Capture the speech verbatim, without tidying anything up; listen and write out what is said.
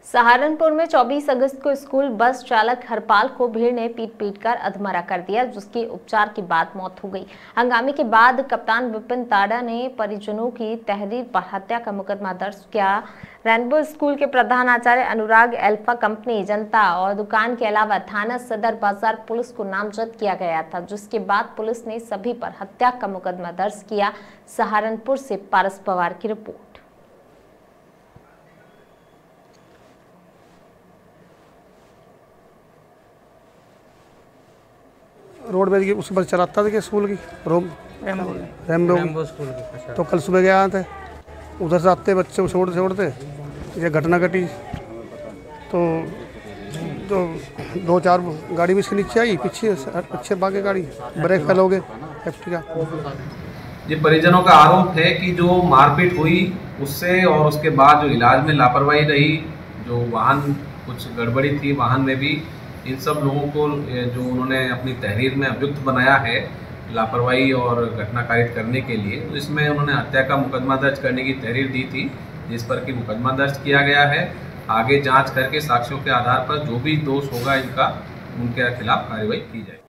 सहारनपुर में चौबीस अगस्त को स्कूल बस चालक हरपाल को भीड़ ने पीट पीट कर अधमरा कर दिया, जिसके उपचार के बाद मौत हो गई। हंगामे के बाद कप्तान विपिन ताड़ा ने परिजनों की तहरीर पर हत्या का मुकदमा दर्ज किया। रेनबो स्कूल के प्रधान आचार्य अनुराग एल्फा कंपनी, जनता और दुकान के अलावा थाना सदर बाजार पुलिस को नामजद किया गया था, जिसके बाद पुलिस ने सभी पर हत्या का मुकदमा दर्ज किया। सहारनपुर से पारस पवार की रिपोर्ट। रोडवेज की उसकी बस चलाता था कि स्कूल की रोम रेम्बो रेम्बो स्कूल की। तो कल सुबह गया थे, उधर से आते बच्चे को छोड़ते छोड़ते ये घटना घटी। तो तो दो चार गाड़ी भी इसके नीचे आई, पीछे पीछे भागे गाड़ी, ब्रेक फेल हो गए एफटी का। ये परिजनों का आरोप है कि जो मारपीट हुई उससे और उसके बाद जो इलाज में लापरवाही रही, जो वाहन कुछ गड़बड़ी थी वाहन में भी, इन सब लोगों को जो उन्होंने अपनी तहरीर में अभियुक्त बनाया है लापरवाही और घटना कारित करने के लिए, तो इसमें उन्होंने हत्या का मुकदमा दर्ज करने की तहरीर दी थी, जिस पर कि मुकदमा दर्ज किया गया है। आगे जांच करके साक्ष्यों के आधार पर जो भी दोष होगा इनका, उनके खिलाफ कार्रवाई की जाएगी।